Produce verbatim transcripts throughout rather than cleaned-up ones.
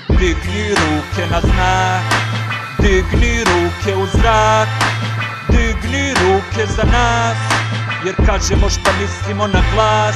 Digni ruke na znak, digni ruke u zrak, digni ruke za nas, jer kažemo šta mislimo na glas.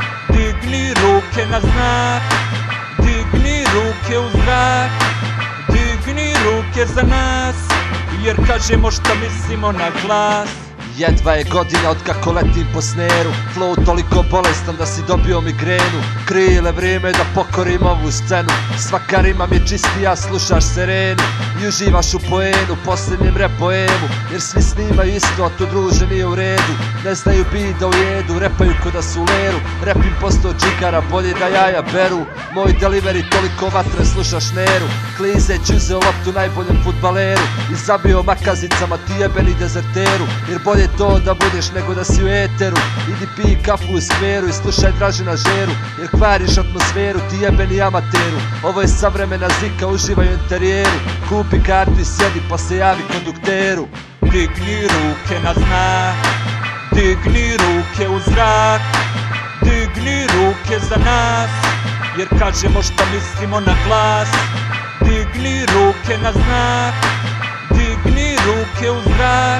Digni ruke na znak, digni ruke u zrak, digni ruke za nas, jer kažemo šta mislimo na glas. Jedva je godina od kako letim po sneru, flow toliko bolestan da si dobio migrenu. Krile vrijeme da pokorim ovu scenu, svaka rima mi je čistija, slušaš serenu i uživaš u poenu, posljednjem rap poemu. Jer svi snimaju isto, a to druže nije u redu. Ne znaju bit da ujedu, repaju ko da su u leru. Rap im postao džigara, bolje da jaja beru. Moj delivery toliko vatre, slušaš neru. Klizeći uzeo loptu najboljem fudbaleru i zabio makazicama ti jebeni dezerteru. Jer bolje to da budeš nego da si u eteru. Idi pij kafu u skveru i slušaj Dražena Žeru, jer kvariš atmosferu ti jebeni amateru. Ovo je savremena zika, uživaj u interijeru. Kupi kartu i sjedi pa se javi kondukteru. Digni ruke na znak, digni ruke u zrak, digni ruke za nas, jer kažemo šta mislimo na glas. Digni ruke na znak, digni ruke u zrak,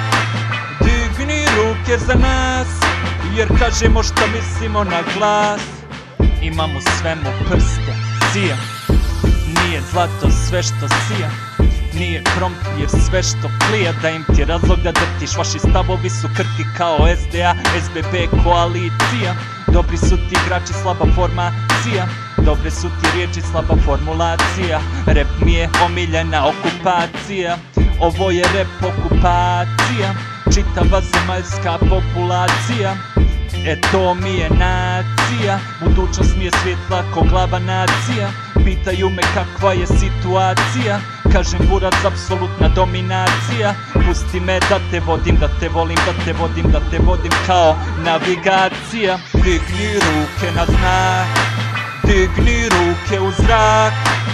digni ruke za nas, jer kažemo šta mislimo na glas. Imamo svemu prste, sija, nije zlato sve što sija, nije krompir sve što klija, da im ti razlog da drtiš. Vaši stavovi su krki kao S D A, S B B koalicija. Dobri su ti igrači, slaba formacija, dobre su ti riječi, slaba formulacija. Rap mi je omiljena okupacija, ovo je rap okupacija, čitava zemaljska populacija. E to mi je nacija, budućnost mi je svjetla ko glava nacija. Pitaju me kakva je situacija, kažem burac apsolutna dominacija. Pusti me da te vodim, da te volim, da te vodim, da te vodim kao navigacija. Digni ruke na znak, digni ruke u zrak,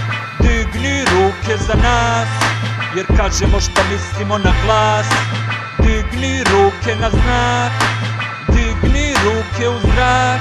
digni ruke za nas, jer kažemo šta mislimo na glas. Digni ruke na znak, digni ruke u zrak,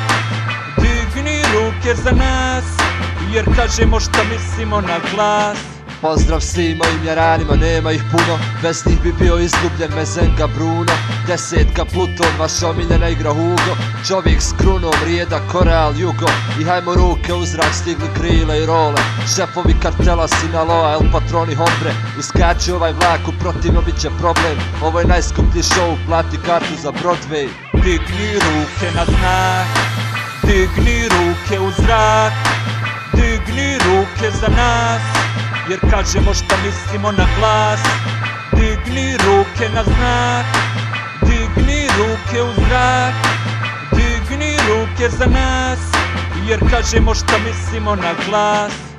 digni ruke za nas, jer kažemo šta mislimo na glas. Pozdrav svim mojim jaranima, nema ih puno, bez njih bi bio izgubljen Mezenga Bruno. Desetka Pluton, vaša omiljena igra Hugo, čovjek s krunom, Rijeda, Koral, Jugo. I hajmo ruke u zrak, stigli Krile i Role, šefovi kartela, Sinaloa, El Patroni, Hombre. Uskači ovaj vlak, u protivno bit će problem, ovo je najskuplji show, plati kartu za Broadway. Digni ruke na znak, digni ruke u zrak, digni ruke za nas, jer kažemo šta mislimo na glas. Digni ruke na znak, digni ruke u zrak, digni ruke za nas, jer kažemo šta mislimo na glas.